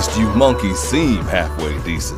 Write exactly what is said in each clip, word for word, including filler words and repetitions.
least you monkeys seem halfway decent.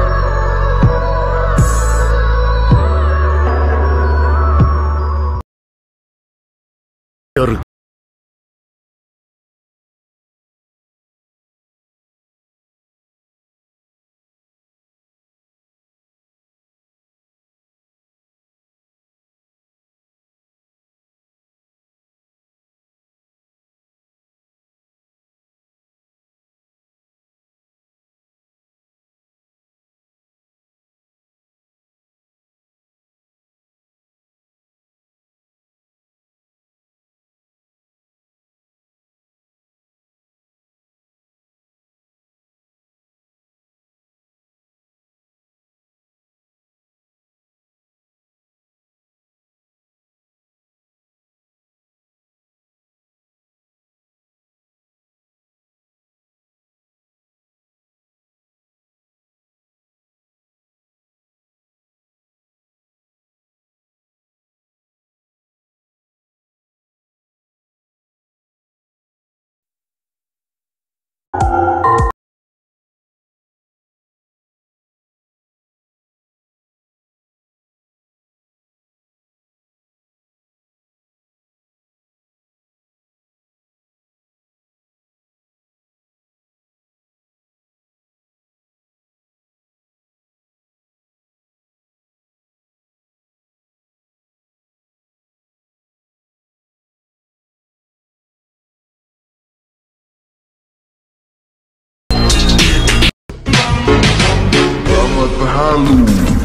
Halu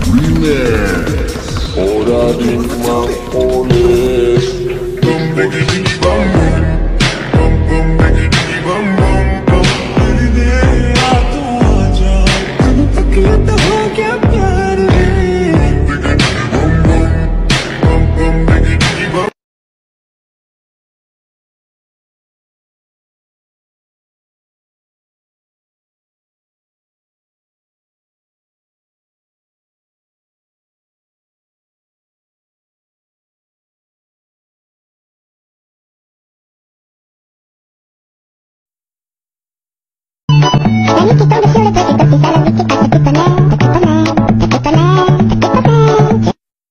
Remix. Ora di uma ole. Bum biggy biggy bum bum. Bum bum biggy biggy bum bum bum. तेरी देर आ तू आजा. अकेला तो हो गया प्यार में. Biggy biggy bum bum. Bum bum biggy biggy bum. Jadi kita udah siap deh, kita bisa lagi kita kita nih, kita nih, kita nih, kita nih.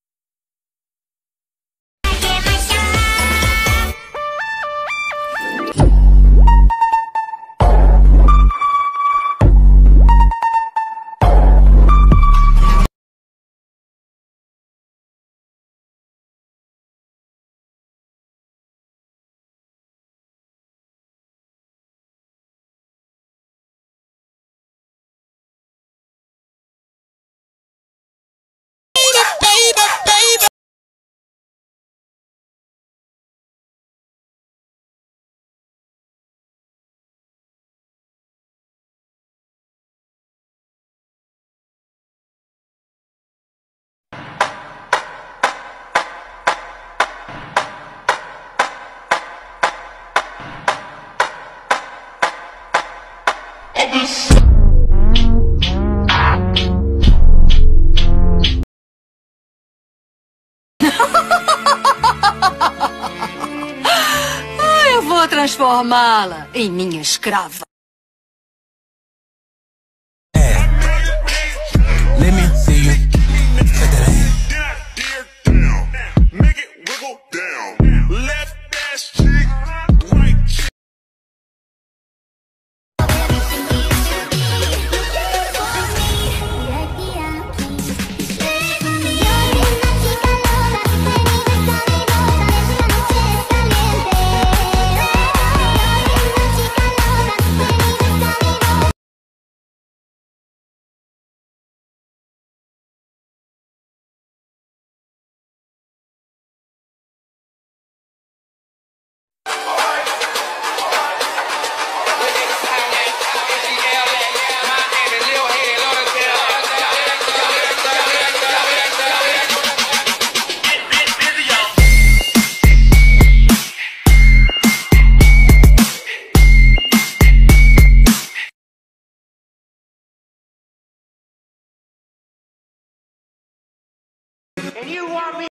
Eu vou transformá-la em minha escrava. Let me see you. Put that ass. Make it wiggle down. Left ass cheek, right cheek. And you want me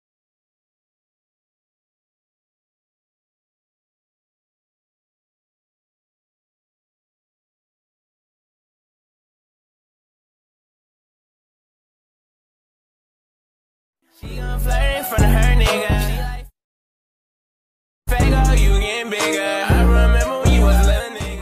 She gon' flirt in front of her nigga. Fago, you getting bigger. I remember when you was a little nigga.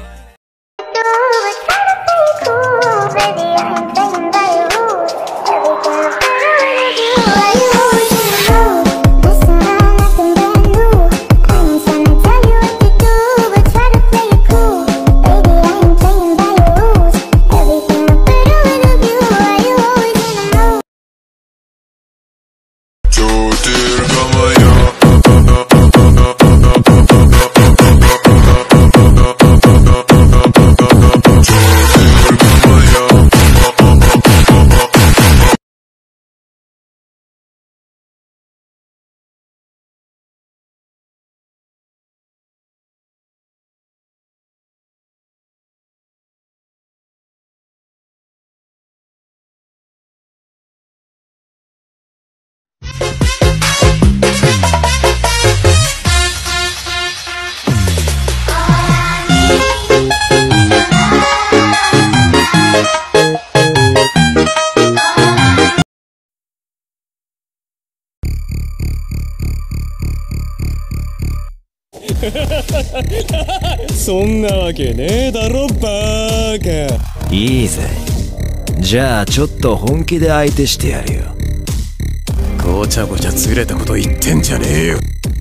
そんなわけねえだろバーカ。 いいぜ。じゃあちょっと本気で相手してやるよ。 ごちゃごちゃずれたこと言ってんじゃねえよ。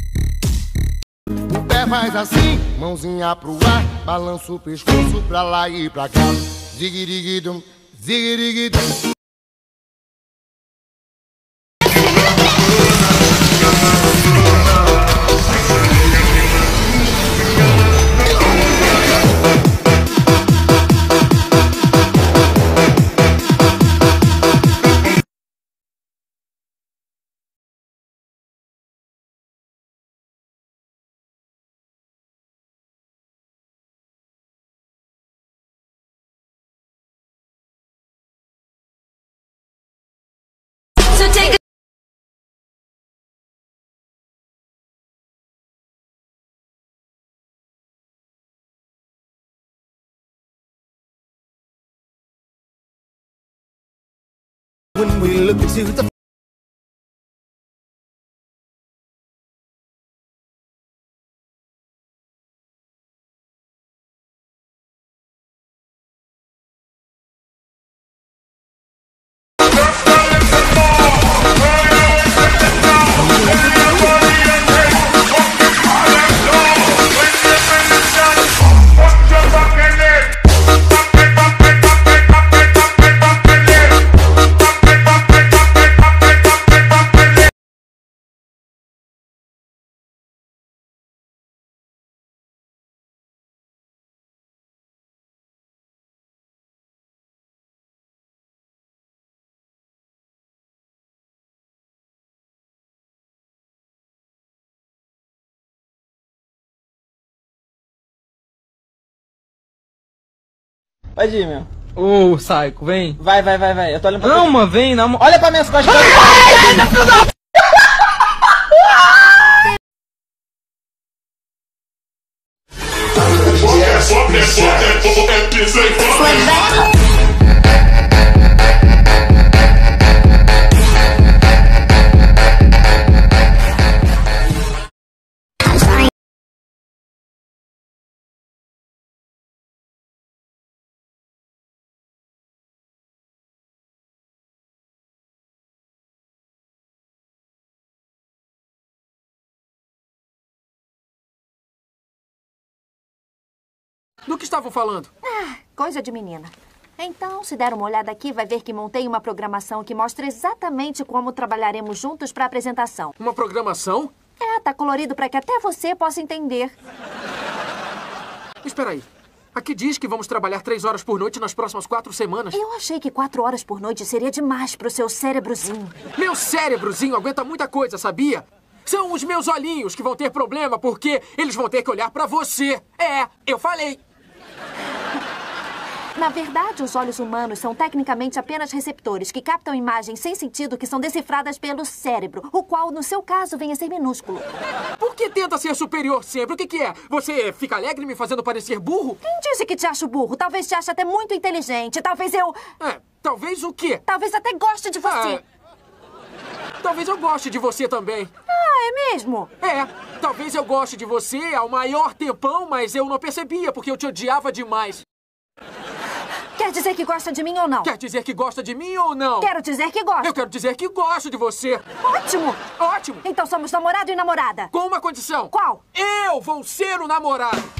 O pé faz assim, mãozinha pro ar, balança o pescoço pra lá e pra cá. Ziguiriguidum, ziguiriguidum. So take a When we look into the Pode ir, meu. Ô, oh, Saico, vem. Vai, vai, vai, vai. Eu tô olhando pra Não, mano, vem, não. Olha pra minhas costas. Do que estavam falando? Ah, coisa de menina. Então, se der uma olhada aqui, vai ver que montei uma programação que mostra exatamente como trabalharemos juntos para a apresentação. Uma programação? É, tá colorido para que até você possa entender. Espera aí. Aqui diz que vamos trabalhar três horas por noite nas próximas quatro semanas. Eu achei que quatro horas por noite seria demais pro seu cérebrozinho. Meu cérebrozinho aguenta muita coisa, sabia? São os meus olhinhos que vão ter problema porque eles vão ter que olhar pra você. É, eu falei. Na verdade, os olhos humanos são tecnicamente apenas receptores que captam imagens sem sentido que são decifradas pelo cérebro, o qual, no seu caso, vem a ser minúsculo. Por que tenta ser superior sempre? O que, que é? Você fica alegre me fazendo parecer burro? Quem disse que te acho burro? Talvez te ache até muito inteligente. Talvez eu... É, talvez o quê? Talvez até goste de você. Ah, talvez eu goste de você também. Ah, é mesmo? É, talvez eu goste de você ao maior tempão, mas eu não percebia porque eu te odiava demais. Quer dizer que gosta de mim ou não? Quer dizer que gosta de mim ou não? Quero dizer que gosto. Eu quero dizer que gosto de você. Ótimo! Ótimo! Então somos namorado e namorada. Com uma condição. Qual? Eu vou ser o namorado.